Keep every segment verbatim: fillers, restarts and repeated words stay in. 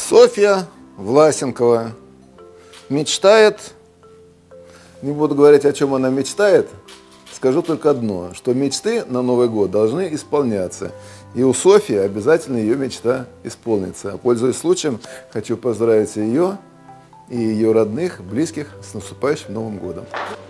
Софья Власенкова мечтает, не буду говорить, о чем она мечтает, скажу только одно, что мечты на Новый год должны исполняться. И у Софьи обязательно ее мечта исполнится. Пользуясь случаем, хочу поздравить ее и ее родных, близких с наступающим Новым годом.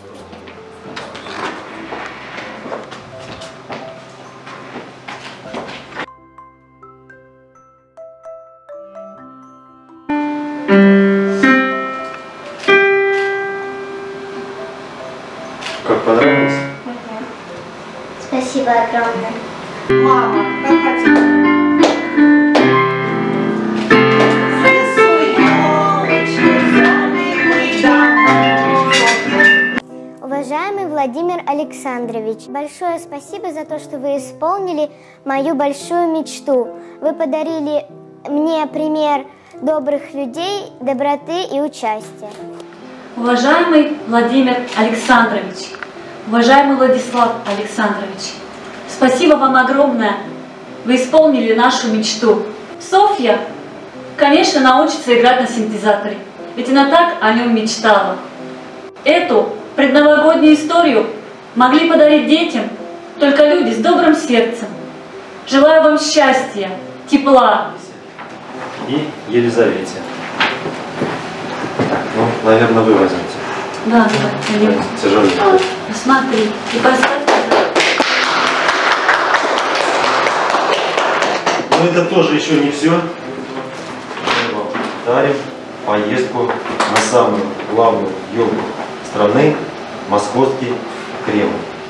Как понравилось? Спасибо огромное. Мама, как хотела. Уважаемый Владимир Александрович, большое спасибо за то, что вы исполнили мою большую мечту. Вы подарили мне пример добрых людей, доброты и участия. Уважаемый Владимир Александрович, уважаемый Владислав Александрович, спасибо вам огромное. Вы исполнили нашу мечту. Софья, конечно, научится играть на синтезаторе, ведь она так о нем мечтала. Эту предновогоднюю историю могли подарить детям только люди с добрым сердцем. Желаю вам счастья, тепла. И Елизавете. Ну, наверное, вы возьмете. Да, да, Тяжелее. Посмотри и поставь. Но это тоже еще не все. Мы вам дарим поездку на самую главную елку страны — Московский Кремль.